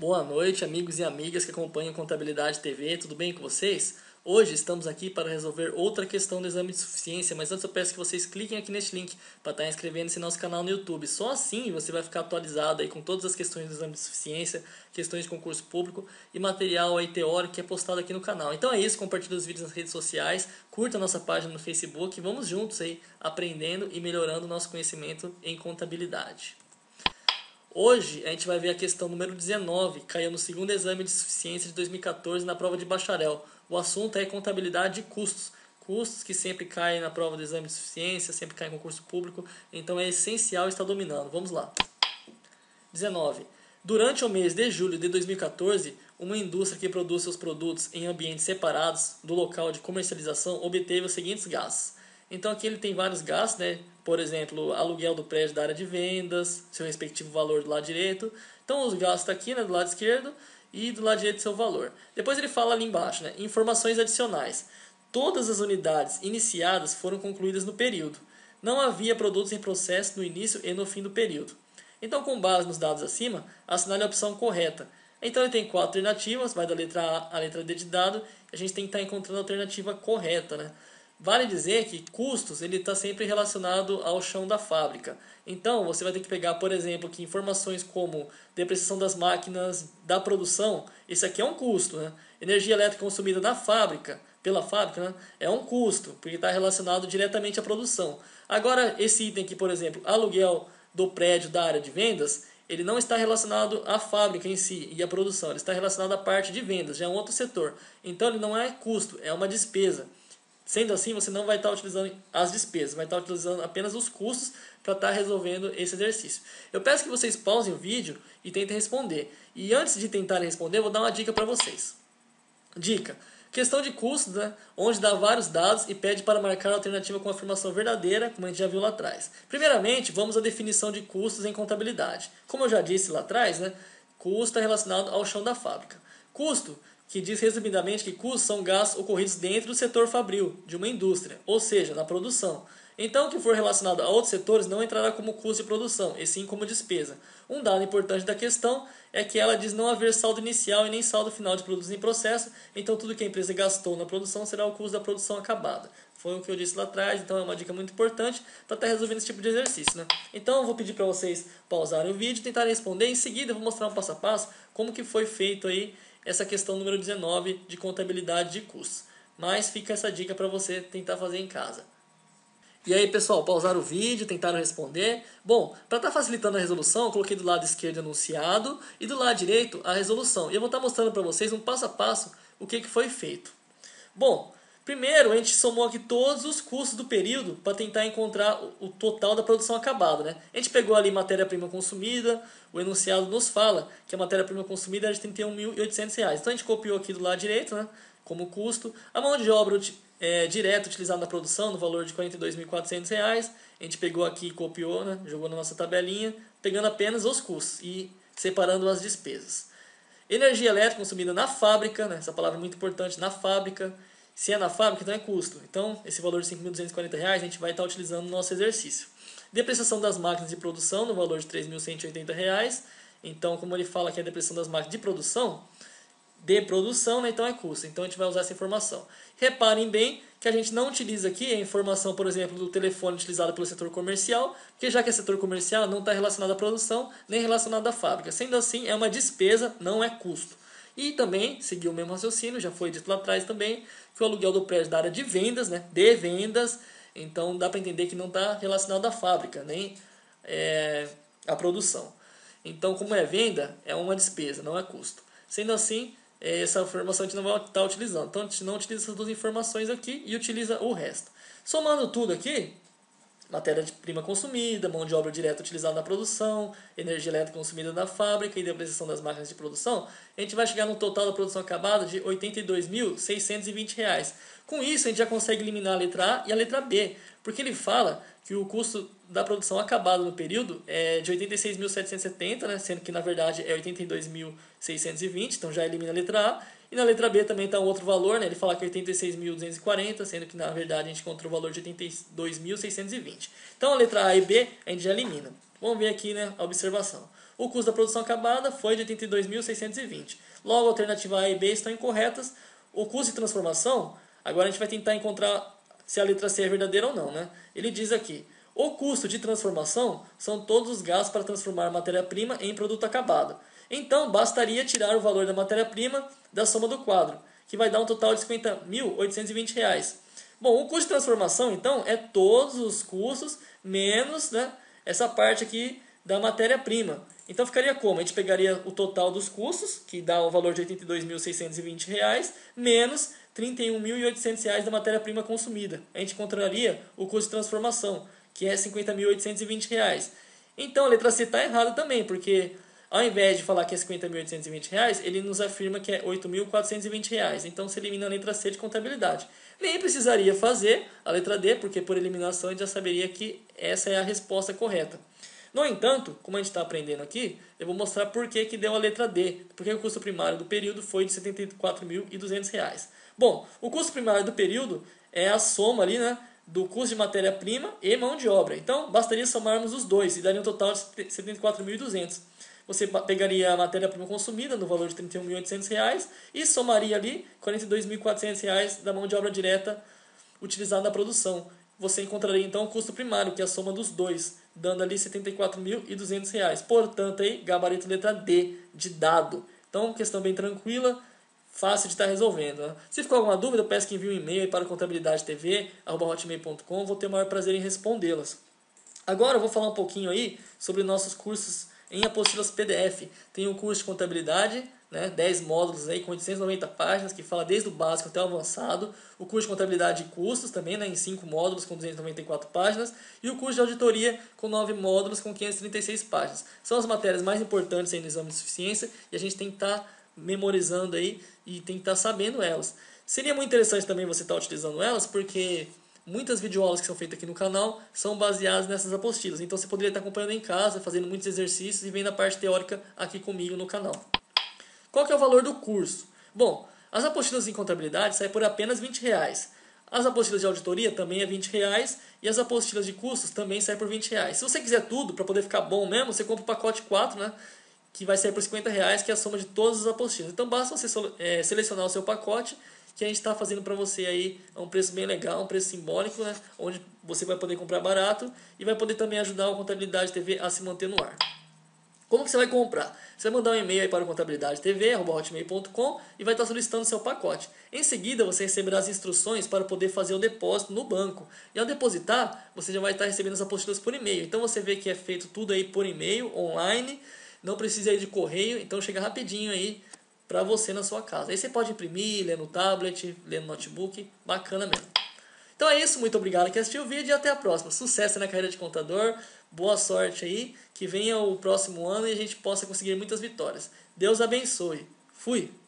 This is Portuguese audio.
Boa noite, amigos e amigas que acompanham Contabilidade TV, tudo bem com vocês? Hoje estamos aqui para resolver outra questão do exame de suficiência, mas antes eu peço que vocês cliquem aqui neste link para estar inscrevendo-se no nosso canal no YouTube. Só assim você vai ficar atualizado aí com todas as questões do exame de suficiência, questões de concurso público e material aí teórico que é postado aqui no canal. Então é isso, compartilhe os vídeos nas redes sociais, curta a nossa página no Facebook e vamos juntos aí aprendendo e melhorando o nosso conhecimento em contabilidade. Hoje a gente vai ver a questão número 19, caiu no segundo exame de suficiência de 2014 na prova de bacharel. O assunto é contabilidade de custos. Custos que sempre caem na prova do exame de suficiência, sempre caem em concurso público, então é essencial estar dominando. Vamos lá. 19. Durante o mês de julho de 2014, uma indústria que produz seus produtos em ambientes separados do local de comercialização obteve os seguintes gastos. Então aqui ele tem vários gastos, né? Por exemplo, aluguel do prédio da área de vendas, seu respectivo valor do lado direito. Então os gastos aqui, né, do lado esquerdo e do lado direito seu valor. Depois ele fala ali embaixo, né, informações adicionais. Todas as unidades iniciadas foram concluídas no período. Não havia produtos em processo no início e no fim do período. Então, com base nos dados acima, assinale a opção correta. Então ele tem 4 alternativas, vai da letra A à letra D de dado, a gente tem que estar encontrando a alternativa correta, né? Vale dizer que custos ele está sempre relacionado ao chão da fábrica. Então você vai ter que pegar, por exemplo, que informações como depreciação das máquinas da produção, esse aqui é um custo, né? Energia elétrica consumida na fábrica, pela fábrica, né? É um custo, porque está relacionado diretamente à produção. Agora esse item aqui, por exemplo, aluguel do prédio da área de vendas, ele não está relacionado à fábrica em si e à produção, ele está relacionado à parte de vendas, já é um outro setor. Então ele não é custo, é uma despesa. Sendo assim, você não vai estar utilizando as despesas, vai estar utilizando apenas os custos para estar resolvendo esse exercício. Eu peço que vocês pausem o vídeo e tentem responder. E antes de tentarem responder, eu vou dar uma dica para vocês. Dica: questão de custos, né, onde dá vários dados e pede para marcar a alternativa com afirmação verdadeira, como a gente já viu lá atrás. Primeiramente, vamos à definição de custos em contabilidade. Como eu já disse lá atrás, né, custo é relacionado ao chão da fábrica. Custo que diz resumidamente que custos são gastos ocorridos dentro do setor fabril de uma indústria, ou seja, na produção. Então, o que for relacionado a outros setores não entrará como custo de produção, e sim como despesa. Um dado importante da questão é que ela diz não haver saldo inicial e nem saldo final de produtos em processo, então tudo que a empresa gastou na produção será o custo da produção acabada. Foi o que eu disse lá atrás, então é uma dica muito importante para estar resolvendo esse tipo de exercício, né? Então eu vou pedir para vocês pausarem o vídeo, tentarem responder, em seguida eu vou mostrar um passo a passo como que foi feito aí essa questão número 19 de contabilidade de custos. Mas fica essa dica para você tentar fazer em casa. E aí, pessoal, pausaram o vídeo, tentaram responder. Bom, para estar facilitando a resolução, eu coloquei do lado esquerdo enunciado e do lado direito a resolução. E eu vou estar mostrando para vocês um passo a passo o que foi feito. Bom, primeiro a gente somou aqui todos os custos do período para tentar encontrar o total da produção acabada, né? A gente pegou ali matéria-prima consumida, o enunciado nos fala que a matéria-prima consumida era de R$ 31.800. Então a gente copiou aqui do lado direito, né, como custo. A mão de obra direta utilizada na produção, no valor de R$ 42.400. A gente pegou aqui e copiou, né, jogou na nossa tabelinha, pegando apenas os custos e separando as despesas. Energia elétrica consumida na fábrica, né, essa palavra é muito importante, na fábrica. Se é na fábrica, então é custo. Então, esse valor de R$ 5.240 a gente vai estar utilizando no nosso exercício. Depreciação das máquinas de produção no valor de R$ 3.180. Então, como ele fala que é a depreciação das máquinas de produção, né, então é custo. Então, a gente vai usar essa informação. Reparem bem que a gente não utiliza aqui a informação, por exemplo, do telefone utilizado pelo setor comercial, porque já que é setor comercial, não está relacionado à produção, nem relacionado à fábrica. Sendo assim, é uma despesa, não é custo. E também, seguiu o mesmo raciocínio, já foi dito lá atrás também, que o aluguel do prédio da área de vendas, né, de vendas, então dá para entender que não está relacionado à fábrica, nem à produção. Então, como é venda, é uma despesa, não é custo. Sendo assim, essa informação a gente não vai estar utilizando. Então, a gente não utiliza essas duas informações aqui e utiliza o resto. Somando tudo aqui, matéria-prima consumida, mão de obra direta utilizada na produção, energia elétrica consumida na fábrica e depreciação das máquinas de produção, a gente vai chegar no total da produção acabada de R$ 82.620. Com isso, a gente já consegue eliminar a letra A e a letra B, porque ele fala que o custo da produção acabada no período é de R$ 86.770, né, sendo que na verdade é R$ 82.620, então já elimina a letra A. E na letra B também está um outro valor, né? Ele fala que é 86.240, sendo que na verdade a gente encontrou o valor de 82.620. Então a letra A e B a gente já elimina. Vamos ver aqui, né, a observação. o custo da produção acabada foi de 82.620. Logo, a alternativa A e B estão incorretas. O custo de transformação, agora a gente vai tentar encontrar se a letra C é verdadeira ou não, né? Ele diz aqui: o custo de transformação são todos os gastos para transformar a matéria-prima em produto acabado. Então, bastaria tirar o valor da matéria-prima da soma do quadro, que vai dar um total de R$ 50.820. Bom, o custo de transformação, então, é todos os custos menos, né, essa parte aqui da matéria-prima. Então, ficaria como? A gente pegaria o total dos custos, que dá o valor de R$ 82.620, menos R$ 31.800 da matéria-prima consumida. A gente encontraria o custo de transformação, que é R$ 50.820. Então, a letra C está errada também, porque ao invés de falar que é R$ 50.820, ele nos afirma que é R$ 8.420. Então, se elimina a letra C de contabilidade. Nem precisaria fazer a letra D, porque por eliminação a gente já saberia que essa é a resposta correta. No entanto, como a gente está aprendendo aqui, eu vou mostrar por que deu a letra D. Porque o custo primário do período foi de R$ 74.200. Bom, o custo primário do período é a soma ali, né, do custo de matéria-prima e mão de obra. Então, bastaria somarmos os dois e daria um total de R$ 74.200. Você pegaria a matéria-prima consumida no valor de R$ 31.800 e somaria ali R$ 42.400 da mão de obra direta utilizada na produção. Você encontraria então o custo primário, que é a soma dos dois, dando ali R$ 74.200. Portanto, aí, gabarito letra D de dado. Então, questão bem tranquila, fácil de estar resolvendo, né? Se ficou alguma dúvida, eu peço que envie um e-mail para contabilidadetv@hotmail.com. Vou ter o maior prazer em respondê-las. Agora eu vou falar um pouquinho aí sobre nossos cursos em apostilas PDF. Tem o curso de contabilidade, né, 10 módulos aí com 890 páginas, que fala desde o básico até o avançado. O curso de contabilidade e custos também, né, em 5 módulos com 294 páginas. E o curso de auditoria com 9 módulos com 536 páginas. São as matérias mais importantes aí no exame de suficiência e a gente tem que estar memorizando aí e tem que estar sabendo elas. Seria muito interessante também você estar utilizando elas, porque muitas videoaulas que são feitas aqui no canal são baseadas nessas apostilas. Então você poderia estar acompanhando em casa, fazendo muitos exercícios e vendo a parte teórica aqui comigo no canal. Qual que é o valor do curso? Bom, as apostilas em contabilidade saem por apenas R$ 20. As apostilas de auditoria também é R$ 20 e as apostilas de custos também saem por R$ 20. Se você quiser tudo, para poder ficar bom mesmo, você compra o pacote 4, né? Que vai sair por R$ 50, que é a soma de todas as apostilas. Então basta você selecionar o seu pacote, que a gente está fazendo para você aí a um preço bem legal, um preço simbólico, né? Onde você vai poder comprar barato e vai poder também ajudar a Contabilidade TV a se manter no ar. Como que você vai comprar? Você vai mandar um e-mail aí para o contabilidadetv@hotmail.com e vai estar solicitando o seu pacote. Em seguida, você receberá as instruções para poder fazer o depósito no banco. E ao depositar, você já vai estar recebendo as apostilas por e-mail. Então você vê que é feito tudo aí por e-mail, online, não precisa ir de correio, então chega rapidinho aí para você na sua casa. Aí você pode imprimir, ler no tablet, ler no notebook, bacana mesmo. Então é isso, muito obrigado que assistiu o vídeo e até a próxima. Sucesso na carreira de contador, boa sorte aí, que venha o próximo ano e a gente possa conseguir muitas vitórias. Deus abençoe. Fui!